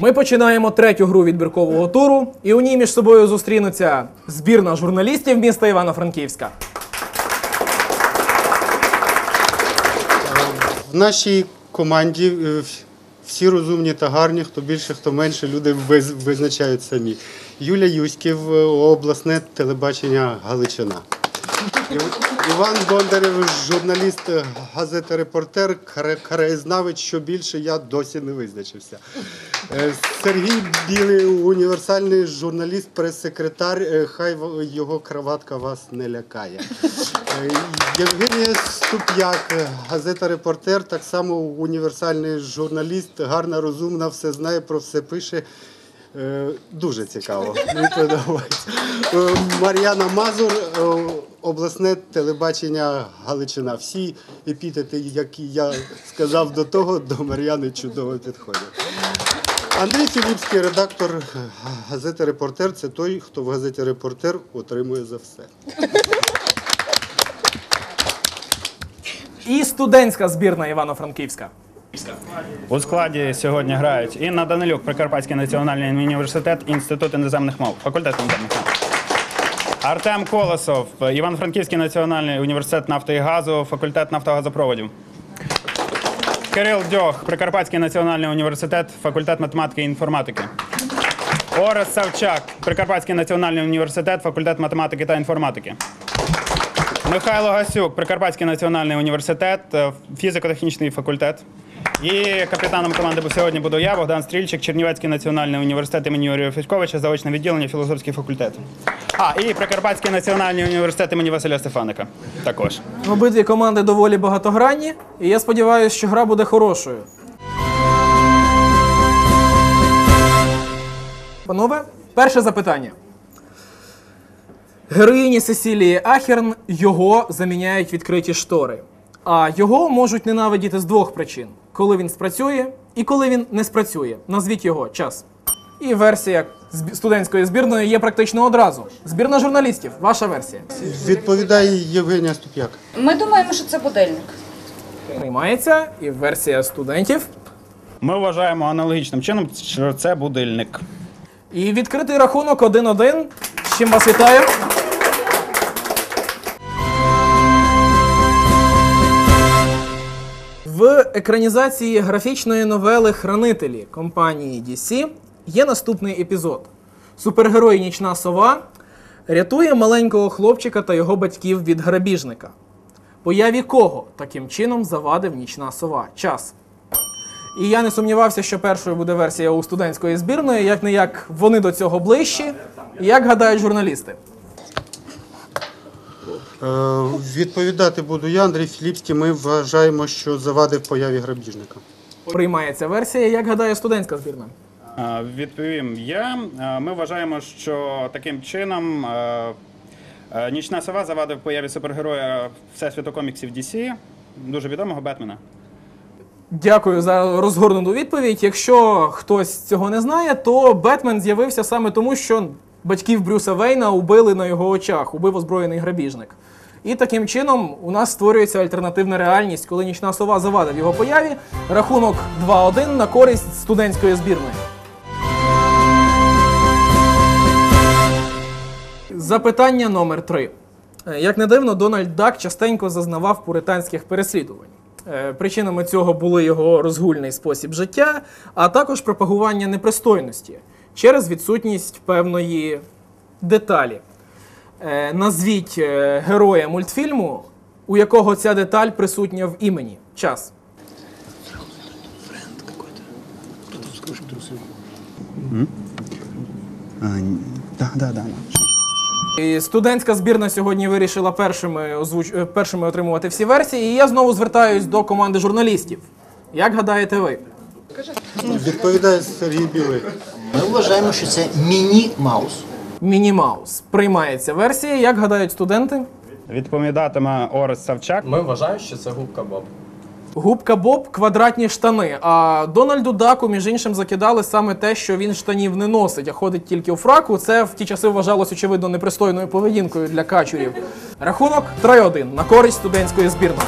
Ми починаємо третю гру відбіркового туру, і у ній між собою зустрінуться збірна журналістів міста Івано-Франківська. В нашій команді всі розумні та гарні, хто більше, хто менше, люди визначають самі. Юля Юськів, обласне телебачення Галичина. Іван Бондарєв, журналіст газети «Репортер», краєзнавець, що більше, я досі не визначився. Сергій Білий, універсальний журналіст, прес-секретар, хай його краватка вас не лякає. Євгенія Ступ'як, газета «Репортер», так само універсальний журналіст, гарна, розумна, все знає, про все пише. Дуже цікаво. Мені подобається. Мар'яна Мазур, обласне телебачення Галичина. Всі епітети, які я сказав до того, до Мар'яни чудово підходять. Андрій Філіпський, редактор газети «Репортер». Це той, хто в газеті «Репортер» отримує за все. І студентська збірна Івано-Франківська. У складі сьогодні грають Інна Данилюк, Прикарпатський національний університет, Інститут іноземних мов, факультет іноземних мов. Артем Колосов, Івано-Франківський національний університет нафти і газу, факультет нафтогазопроводів. Кирил Дьох, Прикарпатський національний університет, факультет математики і інформатики. Орес Савчак, Прикарпатський національний університет, факультет математики та інформатики. Михайло Гасюк, Прикарпатський національний університет, фізико-технічний факультет. І капітаном команди сьогодні буду я, Богдан Стрільчик, Чернівецький національний університет імені Юрія Федьковича, заочне відділення, філософський факультет. І Прикарпатський національний університет імені Василя Стефаника також. Обидві команди доволі багатогранні, і я сподіваюся, що гра буде хорошою. Панове, перше запитання. Героїні Сесілії Ахерн його заміняють відкриті штори. А його можуть ненавидіти з двох причин. Коли він спрацює і коли він не спрацює. Назвіть його час. І версія студентської збірної є практично одразу. Збірна журналістів, ваша версія. Відповідає Євгенія Ступ'як. Ми думаємо, що це будильник. Приймається. І версія студентів. Ми вважаємо аналогічним чином, що це будильник. І відкритий рахунок 1-1. З чим вас вітаю. В екранізації графічної новели «Хранителі» компанії DC є наступний епізод. Супергерой Нічна Сова рятує маленького хлопчика та його батьків від грабіжника. Появі кого таким чином завадив Нічна Сова? Час. І я не сумнівався, що першою буде версія у студентської збірної, як-не-як вони до цього ближчі. Як гадають журналісти? Відповідати буду я, Андрій Філіпський. Ми вважаємо, що завадив появі грабіжника. Приймається версія. Як гадає студентська збірна? Відповім я. Ми вважаємо, що таким чином Нічна Сова завадив появі супергероя Всесвіту коміксів DC, дуже відомого Бетмена. Дякую за розгорнуту відповідь. Якщо хтось цього не знає, то Бетмен з'явився саме тому, що батьків Брюса Вейна убили на його очах, убив озброєний грабіжник. І таким чином у нас створюється альтернативна реальність, коли Нічна Сова завадив його появі. Рахунок 2-1 на користь студентської збірної. Запитання номер 3. Як не дивно, Дональд Дак частенько зазнавав пуританських переслідувань. Причинами цього були його розгульний спосіб життя, а також пропагування непристойності через відсутність певної деталі. Назвіть героя мультфільму, у якого ця деталь присутня в імені. Час. Да. І студентська збірна сьогодні вирішила першими отримувати всі версії. І я знову звертаюсь до команди журналістів. Як гадаєте ви? Відповідає Сергій Білий. Ми вважаємо, що це Міні-Маус. Міні-Маус. Приймається версія. Як гадають студенти? Відповідатиме Орес Савчак. Ми вважаємо, що це Губка Боб. Губка Боб – квадратні штани. А Дональду Даку, між іншим, закидали саме те, що він штанів не носить, а ходить тільки у фраку. Це в ті часи вважалось, очевидно, непристойною поведінкою для качурів. Рахунок 3-1 на користь студентської збірної.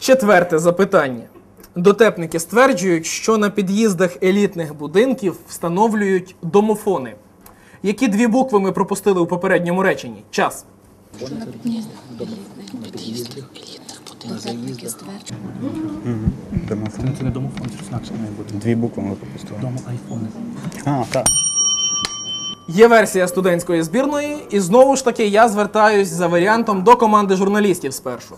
Четверте запитання. Дотепники стверджують, що на під'їздах елітних будинків встановлюють домофони. Які дві букви ми пропустили у попередньому реченні? Час. Домофон. Це не домофон, це інакше має бути. Дві букви ми пропустили. Домо айфони. А, так. Є версія студентської збірної, і знову ж таки я звертаюсь за варіантом до команди журналістів спершу.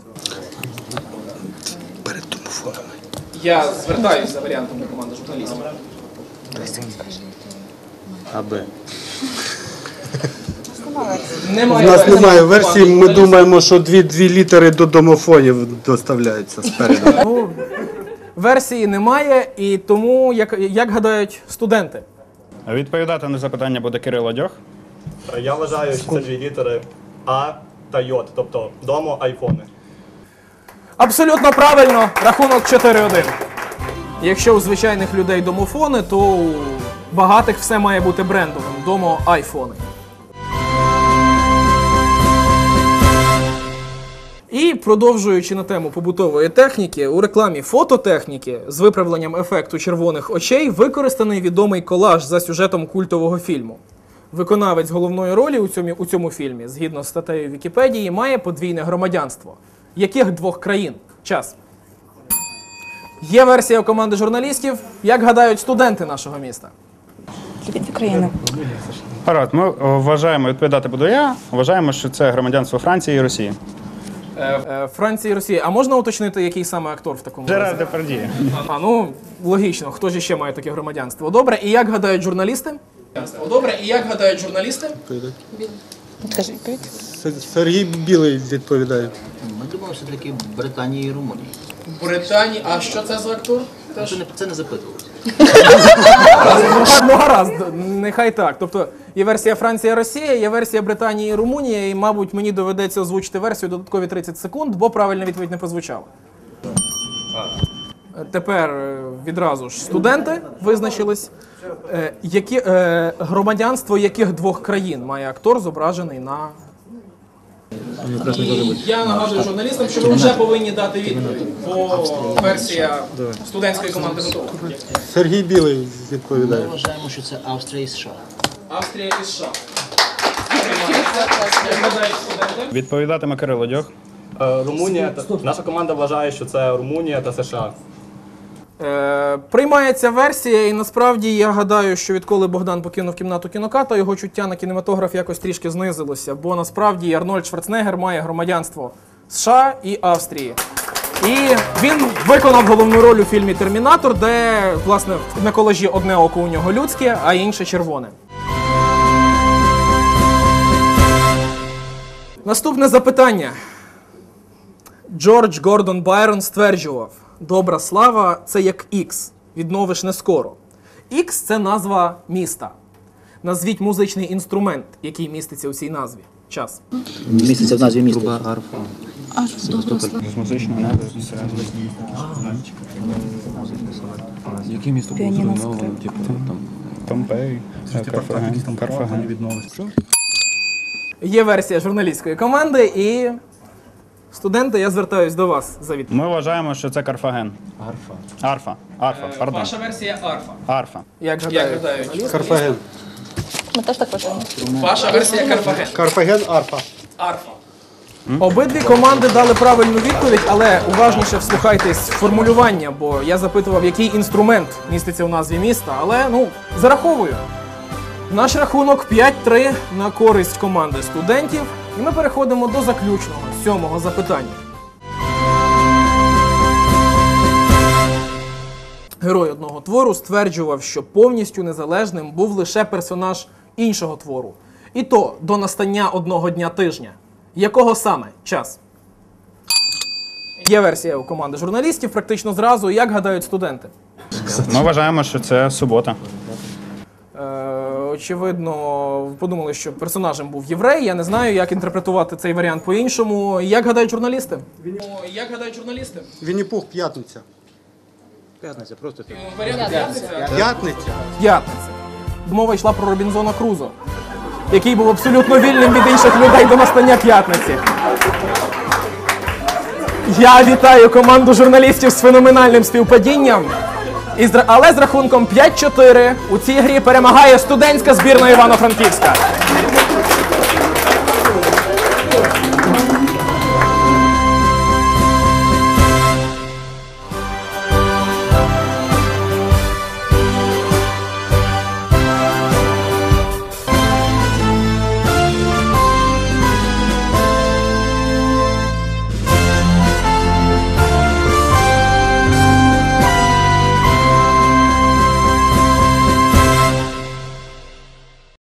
Перед домофонами. Я звертаюсь за варіантом до команди журналістів. АБ. У Немає нас версії немає команди версії, ми журналістів. думаємо, що дві літери до домофонів доставляються спереду. Ну, версії немає, і тому, як гадають студенти? Відповідати на запитання буде Кирило Дьох. Я вважаю, що це дві літери А та Й, тобто домо айфони. Абсолютно правильно, рахунок 4-1. Якщо у звичайних людей домофони, то у багатих все має бути брендовим. Домо айфони. І продовжуючи на тему побутової техніки, у рекламі фототехніки з виправленням ефекту червоних очей використаний відомий колаж за сюжетом культового фільму. Виконавець головної ролі у цьому фільмі, згідно з статтею Вікіпедії, має подвійне громадянство. Яких двох країн? Час. Є версія у команди журналістів. Як гадають студенти нашого міста? Дві країни. Гаразд, ми вважаємо, відповідати буду я, вважаємо, що це громадянство Франції і Росії. Франція і Росія. А можна уточнити, який саме актор в такому Жерар разі? Депардьє. А, ну, логічно. Хто ж ще має таке громадянство? Добре, і як гадають журналісти? Добре, і як гадають журналісти? Скажи відповідь. Сергій Білий відповідає. Ми думали, що таки Британії і Румунії. Британії. А що це за актор? Це не запитувалося. Ну, гаразд, нехай так. Тобто є версія Франція-Росія, є версія Британія і Румунія, і, мабуть, мені доведеться озвучити версію додаткові 30 секунд, бо правильна відповідь не прозвучала. Тепер відразу ж студенти визначились. Громадянство яких двох країн має актор зображений на... І я нагадую журналістам, що ви вже повинні дати відповідь, бо версія студентської команди готова. Сергій Білий відповідає. Ми вважаємо, що це Австрія і США. Австрія і США. Як гадають студенти? Відповідатиме Кирило Дьох. Румунія, наша команда вважає, що це Румунія та США. Приймається версія, і насправді я гадаю, що відколи Богдан покинув кімнату кіноката, його чуття на кінематограф якось трішки знизилося, бо насправді Арнольд Шварценеггер має громадянство США і Австрії. І він виконав головну роль у фільмі «Термінатор», де, власне, на колажі одне око у нього людське, а інше червоне. Наступне запитання. Джордж Гордон Байрон стверджував: «Добра слава – це як Ікс, відновиш не скоро». Ікс – це назва міста. Назвіть музичний інструмент, який міститься у цій назві. Час. Міститься в назві міста. З музичного неба. Яке місто було зруйновано, типу, там... Помпей, Карфаген. Є версія журналістської команди, і студенти, я звертаюсь до вас за відповідь. Ми вважаємо, що це Карфаген. Арфа, пардон. Ваша версія арфа. Арфа. Як гадають? Карфаген. Ми теж так вважаємо. Ваша версія Карфаген. Карфаген Арфа. Арфа. Обидві команди дали правильну відповідь, але уважніше вслухайтесь в формулювання, бо я запитував, який інструмент міститься у назві міста, але, ну, зараховую. Наш рахунок 5-3 на користь команди студентів, і ми переходимо до заключного, 7-го запитання. Герой одного твору стверджував, що повністю незалежним був лише персонаж іншого твору. І то до настання одного дня тижня. Якого саме? Час. Є версія у команди журналістів практично зразу. Як гадають студенти? Ми вважаємо, що це субота. Очевидно, подумали, що персонажем був єврей. Я не знаю, як інтерпретувати цей варіант по-іншому. Як гадають журналісти? Як гадають журналісти? Вінні-Пух, п'ятниця. П'ятниця, просто Варіант п'ятниця. П'ятниця. П'ятниця. Мова йшла про Робінзона Крузо, який був абсолютно вільним від інших людей до настання п'ятниці. Я вітаю команду журналістів з феноменальним співпадінням. Але з рахунком 5-4 у цій грі перемагає студентська збірна Івано-Франківська.